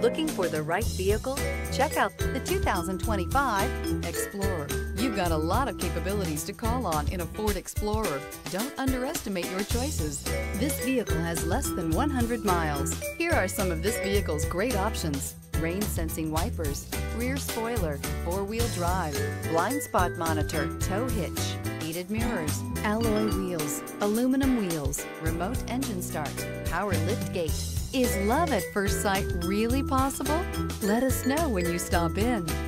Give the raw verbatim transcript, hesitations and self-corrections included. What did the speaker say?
Looking for the right vehicle? Check out the two thousand twenty-five Explorer. You've got a lot of capabilities to call on in a Ford Explorer. Don't underestimate your choices. This vehicle has less than one hundred miles. Here are some of this vehicle's great options: rain sensing wipers, rear spoiler, four-wheel drive, blind spot monitor, tow hitch, heated mirrors, alloy wheels, aluminum wheels, remote engine start, power lift gate. Is love at first sight really possible? Let us know when you stop in.